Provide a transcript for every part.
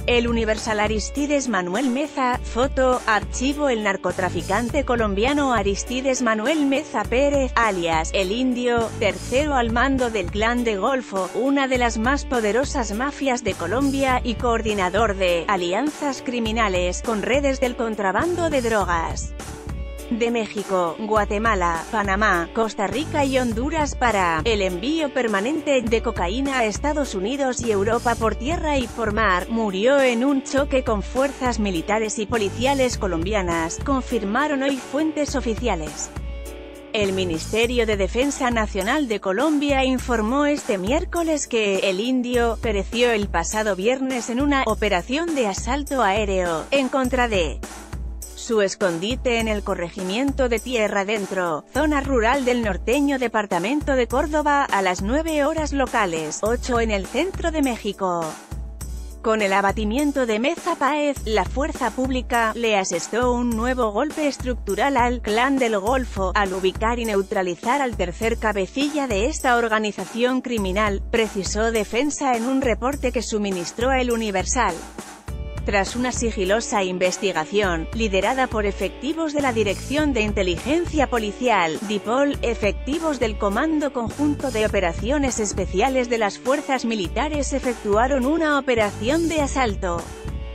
El Universal. Aristides Manuel Meza, foto, archivo. El narcotraficante colombiano Aristides Manuel Meza Pérez, alias El Indio, tercero al mando del Clan del Golfo, una de las más poderosas mafias de Colombia, y coordinador de alianzas criminales con redes del contrabando de drogas de México, Guatemala, Panamá, Costa Rica y Honduras para el envío permanente de cocaína a Estados Unidos y Europa por tierra y por mar, murió en un choque con fuerzas militares y policiales colombianas, confirmaron hoy fuentes oficiales. El Ministerio de Defensa Nacional de Colombia informó este miércoles que El Indio pereció el pasado viernes en una operación de asalto aéreo en contra de su escondite en el corregimiento de Tierra Adentro, zona rural del norteño departamento de Córdoba, a las 9 horas locales, 8 en el centro de México. Con el abatimiento de Meza Páez, la fuerza pública le asestó un nuevo golpe estructural al Clan del Golfo, al ubicar y neutralizar al tercer cabecilla de esta organización criminal, precisó Defensa en un reporte que suministró El Universal. Tras una sigilosa investigación, liderada por efectivos de la Dirección de Inteligencia Policial, DIPOL, efectivos del Comando Conjunto de Operaciones Especiales de las Fuerzas Militares efectuaron una operación de asalto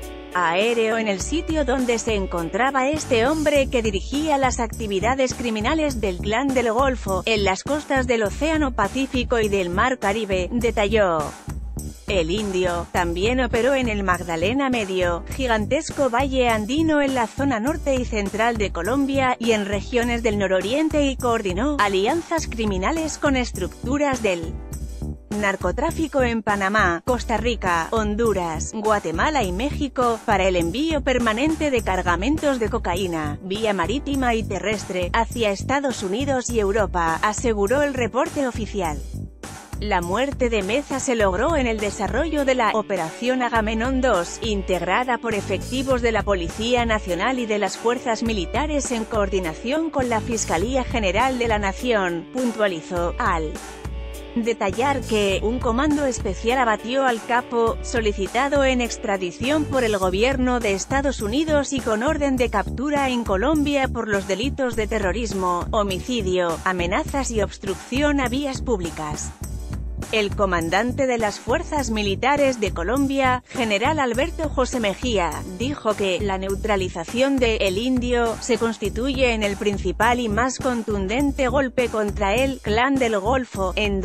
aéreo en el sitio donde se encontraba este hombre que dirigía las actividades criminales del Clan del Golfo, en las costas del Océano Pacífico y del Mar Caribe, detalló. El Indio también operó en el Magdalena Medio, gigantesco valle andino en la zona norte y central de Colombia, y en regiones del nororiente, y coordinó alianzas criminales con estructuras del narcotráfico en Panamá, Costa Rica, Honduras, Guatemala y México, para el envío permanente de cargamentos de cocaína, vía marítima y terrestre, hacia Estados Unidos y Europa, aseguró el reporte oficial. La muerte de Meza se logró en el desarrollo de la Operación Agamenón II, integrada por efectivos de la Policía Nacional y de las fuerzas militares en coordinación con la Fiscalía General de la Nación, puntualizó, al detallar que un comando especial abatió al capo, solicitado en extradición por el gobierno de Estados Unidos y con orden de captura en Colombia por los delitos de terrorismo, homicidio, amenazas y obstrucción a vías públicas. El comandante de las Fuerzas Militares de Colombia, General Alberto José Mejía, dijo que la neutralización de El Indio se constituye en el principal y más contundente golpe contra el Clan del Golfo en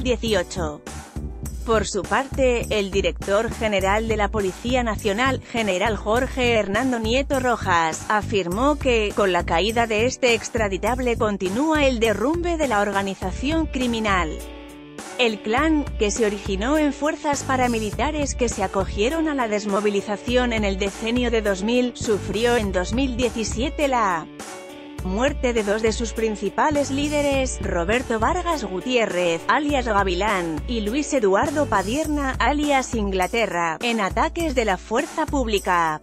2018. Por su parte, el director general de la Policía Nacional, General Jorge Hernando Nieto Rojas, afirmó que, con la caída de este extraditable continúa el derrumbe de la organización criminal. El clan, que se originó en fuerzas paramilitares que se acogieron a la desmovilización en el decenio de 2000, sufrió en 2017 la muerte de dos de sus principales líderes, Roberto Vargas Gutiérrez, alias Gavilán, y Luis Eduardo Padierna, alias Inglaterra, en ataques de la fuerza pública.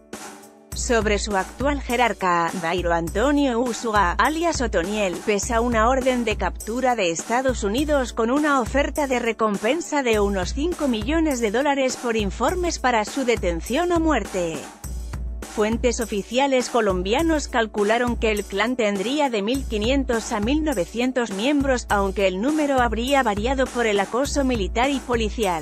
Sobre su actual jerarca, Dairo Antonio Úsuga, alias Otoniel, pesa una orden de captura de Estados Unidos con una oferta de recompensa de unos $5 millones por informes para su detención o muerte. Fuentes oficiales colombianos calcularon que el clan tendría de 1.500 a 1.900 miembros, aunque el número habría variado por el acoso militar y policial.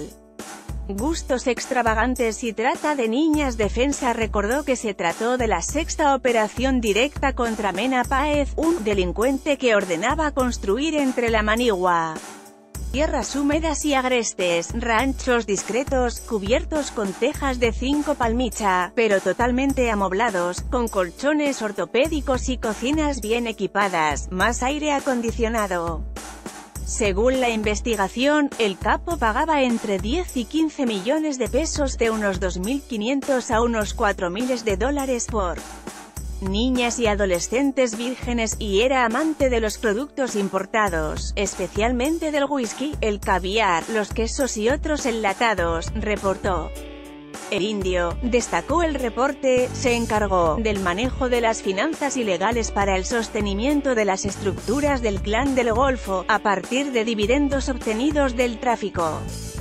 Gustos extravagantes y trata de niñas. Defensa recordó que se trató de la sexta operación directa contra Meza Páez, un delincuente que ordenaba construir entre La Manigua, tierras húmedas y agrestes, ranchos discretos, cubiertos con tejas de 5 palmicha, pero totalmente amoblados, con colchones ortopédicos y cocinas bien equipadas, más aire acondicionado. Según la investigación, el capo pagaba entre 10 y 15 millones de pesos, de unos 2.500 a unos 4.000 dólares por niñas y adolescentes vírgenes, y era amante de los productos importados, especialmente del whisky, el caviar, los quesos y otros enlatados, reportó. El Indio, destacó el reporte, se encargó del manejo de las finanzas ilegales para el sostenimiento de las estructuras del Clan del Golfo, a partir de dividendos obtenidos del tráfico.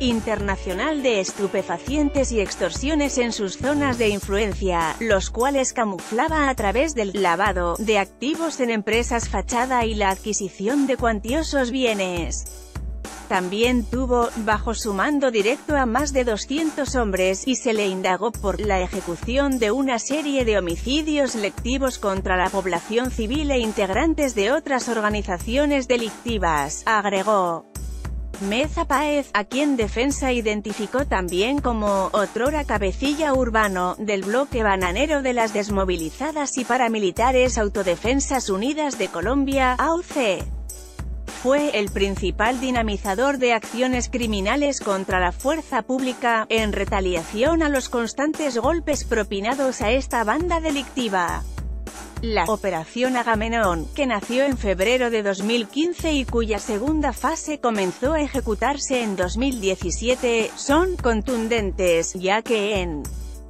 internacional de estupefacientes y extorsiones en sus zonas de influencia, los cuales camuflaba a través del lavado de activos en empresas fachada y la adquisición de cuantiosos bienes. También tuvo, bajo su mando directo, a más de 200 hombres, y se le indagó por la ejecución de una serie de homicidios selectivos contra la población civil e integrantes de otras organizaciones delictivas, agregó Meza Páez, a quien Defensa identificó también como otrora cabecilla urbano del bloque bananero de las desmovilizadas y paramilitares Autodefensas Unidas de Colombia, AUC. Fue el principal dinamizador de acciones criminales contra la fuerza pública, en retaliación a los constantes golpes propinados a esta banda delictiva. La Operación Agamenón, que nació en febrero de 2015 y cuya segunda fase comenzó a ejecutarse en 2017, son contundentes, ya que en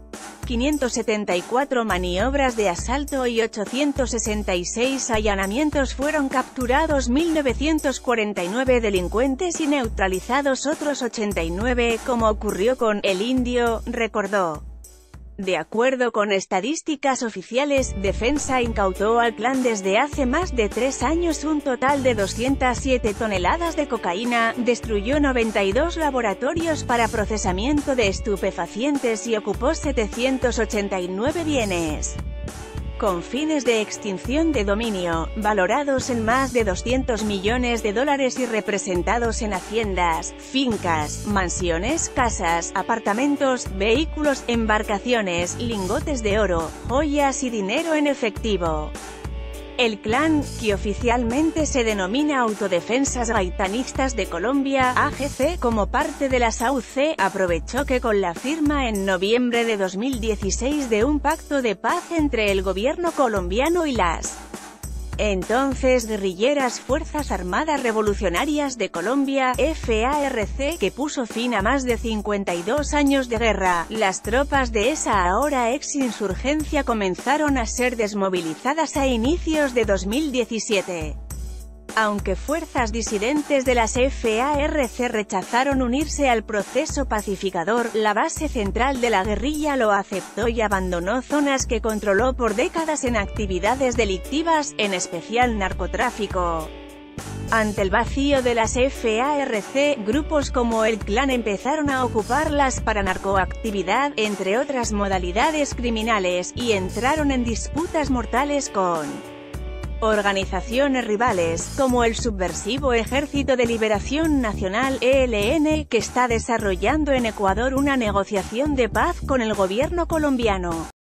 574 maniobras de asalto y 866 allanamientos fueron capturados 1.949 delincuentes y neutralizados otros 89, como ocurrió con El Indio, recordó. De acuerdo con estadísticas oficiales, Defensa incautó al clan desde hace más de 3 años un total de 207 toneladas de cocaína, destruyó 92 laboratorios para procesamiento de estupefacientes y ocupó 789 bienes con fines de extinción de dominio, valorados en más de 200 millones de dólares y representados en haciendas, fincas, mansiones, casas, apartamentos, vehículos, embarcaciones, lingotes de oro, joyas y dinero en efectivo. El clan, que oficialmente se denomina Autodefensas Gaitanistas de Colombia, AGC, como parte de las AUC, aprovechó que con la firma en noviembre de 2016 de un pacto de paz entre el gobierno colombiano y las entonces guerrilleras Fuerzas Armadas Revolucionarias de Colombia, FARC, que puso fin a más de 52 años de guerra, las tropas de esa ahora ex-insurgencia comenzaron a ser desmovilizadas a inicios de 2017. Aunque fuerzas disidentes de las FARC rechazaron unirse al proceso pacificador, la base central de la guerrilla lo aceptó y abandonó zonas que controló por décadas en actividades delictivas, en especial narcotráfico. Ante el vacío de las FARC, grupos como el Clan empezaron a ocuparlas para narcoactividad, entre otras modalidades criminales, y entraron en disputas mortales con organizaciones rivales, como el subversivo Ejército de Liberación Nacional, ELN, que está desarrollando en Ecuador una negociación de paz con el gobierno colombiano.